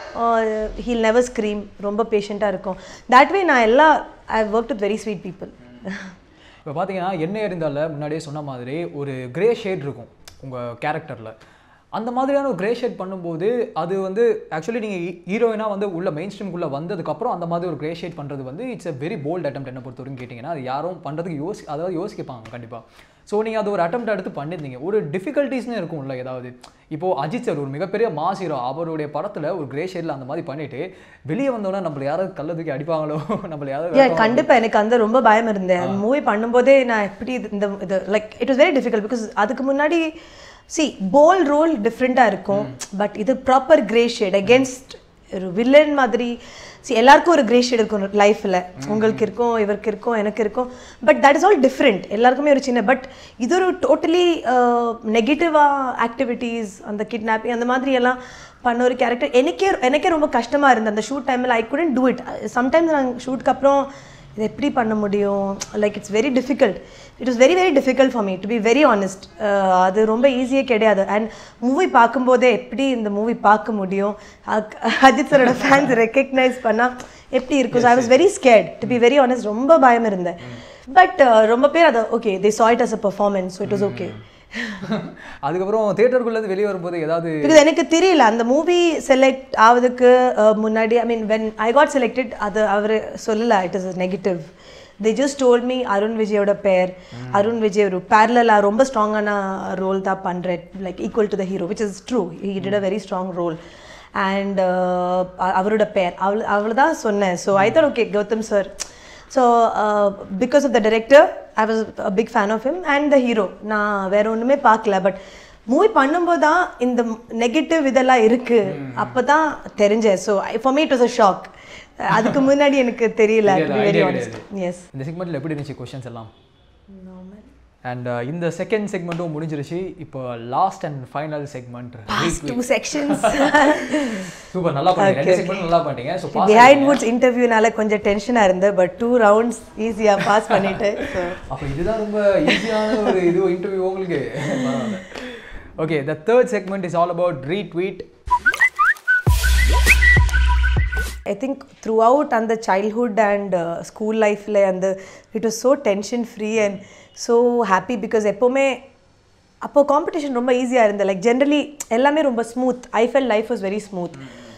ஹீல் நெவர் ஸ்க்ரீம், ரொம்ப பேஷண்ட்டாக இருக்கும். தட் வே நான் எல்லா I work with very sweet people. இப்போ பார்த்தீங்கன்னா என்ன இருந்தால முன்னாடியே சொன்ன மாதிரி ஒரு கிரே ஷேட் இருக்கும் உங்கள் கேரக்டரில். அந்த மாதிரியான ஒரு கிரே ஷேட் பண்ணும்போது அது வந்து ஆக்சுவலி நீங்கள் ஹீரோயினாக வந்து உள்ள மெயின் ஸ்ட்ரீம்குள்ளே வந்ததுக்கப்புறம் அந்த மாதிரி ஒரு கிரே ஷேட் பண்ணுறது வந்து it's a very bold attempt. என்ன பொறுத்த வரைக்கும் கேட்டிங்கன்னா அது யாரும் பண்ணுறதுக்கு யோசி அதாவது யோசிப்பாங்க கண்டிப்பாக. ஸோ நீங்கள் அது ஒரு அட்டெம்ப்ட் எடுத்து பண்ணியிருந்தீங்க. ஒரு டிஃபிகல்ட்டிஸ்னு இருக்கும்ல ஏதாவது. இப்போது அஜித் சார் ஒரு மிகப்பெரிய மாஸ் ஹீரோ, அவருடைய படத்தில் ஒரு கிரே ஷேடில் அந்த மாதிரி பண்ணிவிட்டு வெளியே வந்தோன்னா நம்மளை யாராவது கல்லதுக்கு அடிப்பாங்களோ, நம்மளை யாராவது. கண்டிப்பாக எனக்கு அந்த ரொம்ப பயம் இருந்தேன். மூவி பண்ணும்போதே நான் எப்படி இந்த இது like it was very difficult because அதுக்கு முன்னாடி சி போல் ரோல் டிஃப்ரெண்ட்டாக இருக்கும், பட் இது ப்ராப்பர் கிரே ஷேட் அகேன்ஸ்ட் ஒரு வில்லன் மாதிரி. சி எல்லாருக்கும் ஒரு கிரே ஷேட் இருக்கும் லைஃப்பில், உங்களுக்கு இருக்கும், இவருக்கு இருக்கும், எனக்கு இருக்கும், but that is all different. எல்லாருக்குமே ஒரு சின்ன, பட் இது ஒரு டோட்டலி நெகட்டிவாக ஆக்டிவிட்டீஸ், அந்த கிட்னாப்பிங் அந்த மாதிரி எல்லாம் பண்ண ஒரு கேரக்டர் எனக்கே எனக்கே ரொம்ப கஷ்டமாக இருந்தது அந்த ஷூட் டைமில். I couldn't do it. Sometimes நாங்கள் ஷூட்க்கு அப்புறம் இது எப்படி பண்ண முடியும், like it's very difficult. It was very very difficult for me to be very honest. அது ரொம்ப ஈஸியே கிடையாது. அண்ட் மூவி பார்க்கும்போதே எப்படி இந்த மூவி பார்க்க முடியும், அஜித் சரோட ஃபேன்ஸ் ரெக்கக்னைஸ் பண்ணால் எப்படி இருக்கும். So I was very scared to be very honest. ரொம்ப பயம் இருந்தேன். பட் ரொம்ப பேர் அதை okay they saw it as a performance, so it was okay. அதுக்கப்புறம் தியேட்டருக்குள்ளேருந்து வெளியே வரும்போது ஏதாவது பிகாஸ் எனக்கு தெரியல அந்த மூவி செலக்ட் ஆகுதுக்கு முன்னாடி. I mean when I got selected அது அவர் சொல்லலை it is negative. they just told me Arun விஜயோட பேர், அருண் விஜய் ஒரு பேரலா ரொம்ப ஸ்ட்ராங்கான ரோல் தான் பண்ணுறேன், like equal to the hero, which is true. He did a very strong role. And அவரோட பேர் அவள் அவள் தான் சொன்னேன். So I thought okay Gautham sir. So because of the director I was a big fan of him and the hero. நான் வேற ஒன்றுமே பார்க்கல, பட் மூவி பண்ணும்போது தான் இந்த நெகட்டிவ் இதெல்லாம் இருக்குது அப்போ தான் தெரிஞ்சேன். So for me it was a shock. அதுக்கு முன்னாடி எனக்கு தெரியல. எஸ் இந்த செக்மெண்ட்டில் எப்படி இருந்துச்சு கொஷின்ஸ் எல்லாம்? அண்ட் இந்த செகண்ட் செக்மெண்ட்டும் முடிஞ்சிருச்சு. இப்போ last and final segment two sections. Super, நல்லா பண்ணீங்க. ரெண்டு செக்மெண்ட் நல்லா பண்ணீங்க. ஸோ பிஹைண்ட் வுட்ஸ் இன்டர்வியூனால கொஞ்சம் டென்ஷனாக இருந்தது, பட் டூ ரவுண்ட்ஸ் ஈஸியாக பாஸ் பண்ணிட்டு. அப்போ இதுதான் ரொம்ப ஈஸியான ஒரு இது இன்டர்வியூ உங்களுக்கு. Okay, the third segment is all about retweet. I think throughout and the childhood and uh, school life le and the, it was so tension free and so happy because எப்போமே அப்போ காம்படிஷன் ரொம்ப ஈஸியாக இருந்தது. லைக் ஜென்ரலி எல்லாமே ரொம்ப smooth. I felt life was very smooth.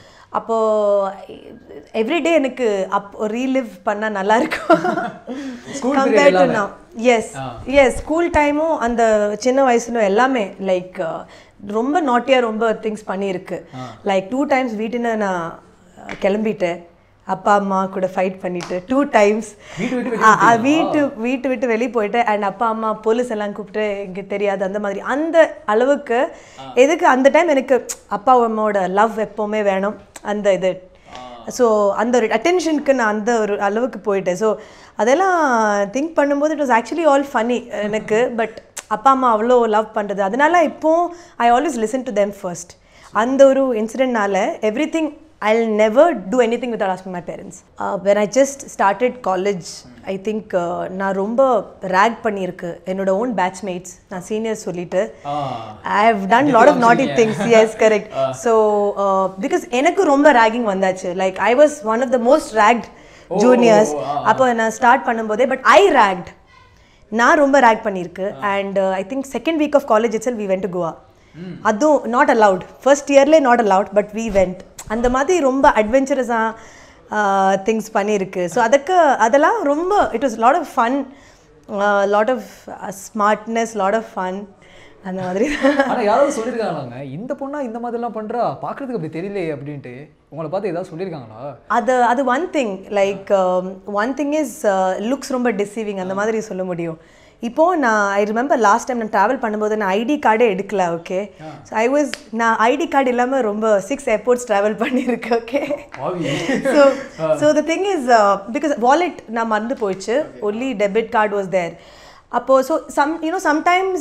அப்போது எவ்ரிடே எனக்கு அப்போ ரீலிவ் பண்ணால் நல்லாயிருக்கும் compared to now. Yes yes school டைமும் அந்த சின்ன வயசுலும் எல்லாமே லைக் ரொம்ப நாட்டியாக ரொம்ப திங்ஸ் பண்ணியிருக்கு. லைக் டூ டைம்ஸ் வீட்டுன்னு நான் கிளம்பிட்டேன், அப்பா அம்மா கூட ஃபைட் பண்ணிட்டு டூ டைம்ஸ் வீட்டு வீட்டு விட்டு வெளியே போயிட்டேன். அண்ட் அப்பா அம்மா போலீஸ் எல்லாம் கூப்பிட்டு இங்கே தெரியாது அந்த மாதிரி அந்த அளவுக்கு. எதுக்கு அந்த டைம் எனக்கு அப்பா அம்மாவோட லவ் எப்போவுமே வேணும் அந்த இது. ஸோ அந்த ஒரு அட்டென்ஷனுக்கு நான் அந்த ஒரு அளவுக்கு போயிட்டேன். ஸோ அதெல்லாம் திங்க் பண்ணும்போது it was actually all funny எனக்கு. பட் அப்பா அம்மா அவ்வளோ லவ் பண்ணுறது, அதனால இப்போ I always listen to them first. அந்த ஒரு இன்சிடென்ட்னால everything I'll never do anything without asking my parents. Uh, when I just started college, I think uh, நான் ரொம்ப rag பண்ணியிருக்கு என்னோட own batchmates. நான் seniors சொல்லிட்டு I have done lot of naughty things. Yes, correct. uh. So uh, because எனக்கு ரொம்ப ragging வந்தாச்சு. Like I was one of the most ragged oh, juniors. Oh, uh. அப்போ நான் ஸ்டார்ட் பண்ணும்போதே பட் I ragged. நான் ரொம்ப rag பண்ணியிருக்கு. uh. And uh, I think second week of college itself we went to Goa. அதுவும் நாட் அலவுட். ஃபர்ஸ்ட் இயர்லேயே not allowed, but we went. அந்த மாதிரி ரொம்ப அட்வென்ச்சரஸாக திங்ஸ் பண்ணியிருக்கு. ஸோ அதுக்கு அதெல்லாம் ரொம்ப it was lot of fun, lot of smartness, lot of fun அந்த மாதிரி. ஆனால் யாராவது சொல்லியிருக்காங்களாங்க இந்த பொண்ணா இந்த மாதிரிலாம் பண்ணுறா பார்க்குறதுக்கு அப்படி தெரியலையே அப்படின்ட்டு உங்களை பார்த்து ஏதாவது சொல்லியிருக்காங்களா? அது அது one thing. Like one thing is looks ரொம்ப டிசீவிங் அந்த மாதிரி சொல்ல முடியும். இப்போது நான் ஐ ரிமெம்பர் லாஸ்ட் டைம் நான் ட்ராவல் பண்ணும்போது நான் ஐடி கார்டே எடுக்கல. ஓகே, ஸோ ஐ வாஸ் நான் ஐடி கார்டு இல்லாமல் ரொம்ப சிக்ஸ் ஏர்போர்ட்ஸ் ட்ராவல் பண்ணியிருக்கேன். Okay, so so the thing is because wallet நான் மறந்து போயிடுச்சு. Only debit card was there. அப்போ ஸோ சம் யூனோ சம்டைம்ஸ்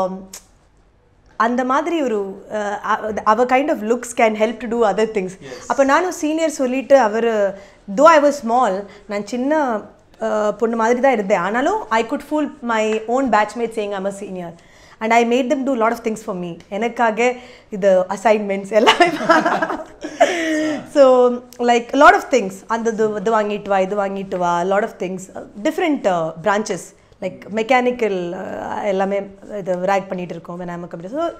அந்த மாதிரி ஒரு அவர் kind of looks can help to do other things. அப்போ நானும் சீனியர் சொல்லிட்டு அவர் தோ ஐ வாஸ் ஸ்மால், நான் சின்ன பொண்ணு மாதிரி தான் இருந்தேன், ஆனாலும் I could fool my own batchmate saying I'm a senior and I made them do lot of things for me. எனக்காக இது அசைன்மெண்ட்ஸ் எல்லாமே. So like lot of things, அந்த இது இது வாங்கிட்டு வா இது வாங்கிட்டு வா lot of things, different branches like mechanical எல்லாமே இது ரேக் பண்ணிகிட்டு இருக்கோம் when I'm a computer. So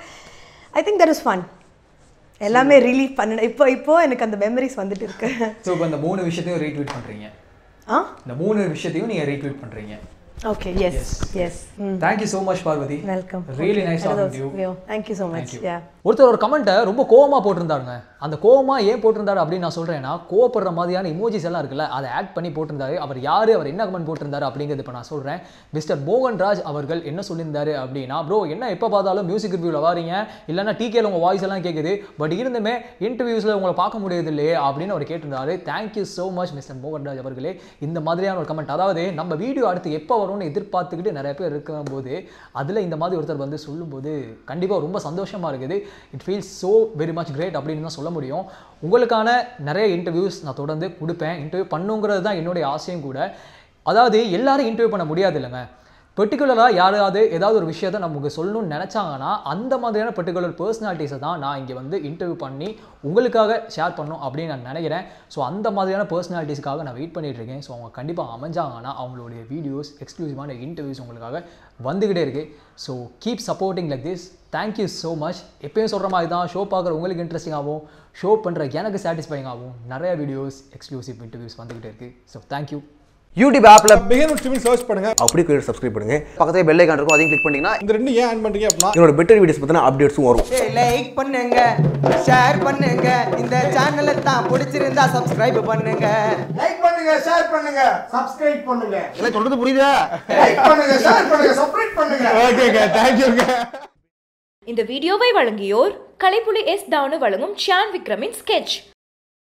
I think that was fun. எல்லாமே ரிலீஃப் பண்ண இப்போ இப்போ எனக்கு அந்த மெமரிஸ் வந்துட்டு இருக்கு. ஸோ இப்போ இந்த மூணு விஷயத்தையும் ரீட்வீட் பண்ணுறீங்க. ஆ இந்த மூணு விஷயத்தையும் நீங்கள் ரீட்வீட் பண்ணுறீங்க. Okay, yes, yes. yes. Mm. Thank you so much, Parvathi. Welcome. Really nice talking to you. Thank you so much. Thank you. Yeah. ஒருத்தர் ஒரு கமெண்ட்டை ரொம்ப கோவமா போட்டிருந்தாருங்க. அந்த கோவமா ஏன் போட்டிருந்தாரு அப்படின்னு நான் சொல்றேன்னா, கோவப்படுற மாதிரியான இமோஜிஸ் எல்லாம் இருக்குல்ல, அதை ஆட் பண்ணி போட்டிருந்தாரு. அவர் யாரு, அவர் என்ன கமெண்ட் போட்டிருந்தாரு அப்படிங்கிறது இப்போ நான் சொல்றேன். மிஸ்டர் மோகன்ராஜ் அவர்கள் என்ன சொல்லியிருந்தாரு அப்படின்னா, ப்ரோ என்ன எப்போ பார்த்தாலும் மியூசிக் ரிவ்யூவில் வாரீங்க, இல்லைன்னா டிகேல உங்கள் வாய்ஸ் எல்லாம் கேட்குது, பட் இருந்துமே இன்டர்வியூஸில் உங்களை பார்க்க முடியாது இல்லையே அப்படின்னு அவர் கேட்டிருந்தாரு. Thank you so much mister Mohanraj அவர்களே. இந்த மாதிரியான ஒரு கமெண்ட், அதாவது நம்ம வீடியோ அடுத்து எப்போ வரும்னு எதிர்பார்த்துக்கிட்டு நிறைய பேர் இருக்கும்போது அதில் இந்த மாதிரி ஒருத்தர் வந்து சொல்லும்போது கண்டிப்பாக ரொம்ப சந்தோஷமாக இருக்குது. It feels so very much great அப்படின்னு தான் சொல்ல முடியும். உங்களுக்கான நிறைய இன்டர்வியூஸ் நான் தொடர்ந்து கொடுப்பேன். இன்டர்வியூ பண்ணுங்கிறது தான் என்னுடைய ஆசையும் கூட. அதாவது எல்லாரும் இன்டர்வியூ பண்ண முடியாது இல்லைங்க. பர்டிகுலராக யாராவது ஏதாவது ஒரு விஷயத்தை நமக்கு சொல்லணும்னு நினச்சாங்கன்னா அந்த மாதிரியான பர்டிகுலர் பர்சனாலிட்டிஸை தான் நான் இங்கே வந்து இன்டர்வியூ பண்ணி உங்களுக்காக ஷேர் பண்ணணும் அப்படின்னு நான் நினைக்கிறேன். ஸோ அந்த மாதிரியான பர்சனாலிட்டிஸ்க்காக நான் வெயிட் பண்ணிகிட்டு இருக்கேன். ஸோ அவங்க கண்டிப்பாக அமைஞ்சாங்கன்னா அவங்களுடைய வீடியோஸ் எக்ஸ்க்ளூசிவான இன்டர்வியூஸ் உங்களுக்காக வந்துக்கிட்டே இருக்குது. So keep supporting like this. Thank you so much. எப்பயும் சொல்கிற மாதிரி தான் ஷோ பார்க்குற உங்களுக்கு இன்ட்ரெஸ்டிங்காகவும் ஷோ பண்ணுற எனக்கு சாட்டிஸ்ஃபைங்காகவும் நிறைய வீடியோஸ் எக்ஸ்க்ளூசிவ் இன்டர்வியூஸ் வந்துக்கிட்டே இருக்குது. So thank you. யூடியூப் ஆப்ல பிகின் வித் டிவி சர்ச் பண்ணுங்க, அப்படியே கூட சப்ஸ்கிரைப் பண்ணுங்க. பக்கத்துல பெல் ஐகான் இருக்கும், அதையும் கிளிக் பண்ணீங்கன்னா இந்த ரெண்டு ஏன் ஆன் பண்றீங்க அப்படினா என்னோட பெட்டர் வீடியோஸ் பத்தின அப்டேட்ஸும் வரும். லைக் பண்ணுங்க, ஷேர் பண்ணுங்க, இந்த சேனலை தான் பிடிச்சிருந்தா சப்ஸ்கிரைப் பண்ணுங்க. லைக் பண்ணுங்க, ஷேர் பண்ணுங்க, சப்ஸ்கிரைப் பண்ணுங்க. எல்லாம் சொல்றது புரியுதா? லைக் பண்ணுங்க, ஷேர் பண்ணுங்க, சப்ஸ்கிரைப் பண்ணுங்க. ஓகேங்க, थैंक யூங்க. இந்த வீடியோவை வழங்கியோர் கலைப்புலி எஸ் தானு வழங்கும் ஷான் விக்ரமின் ஸ்கெட்ச்.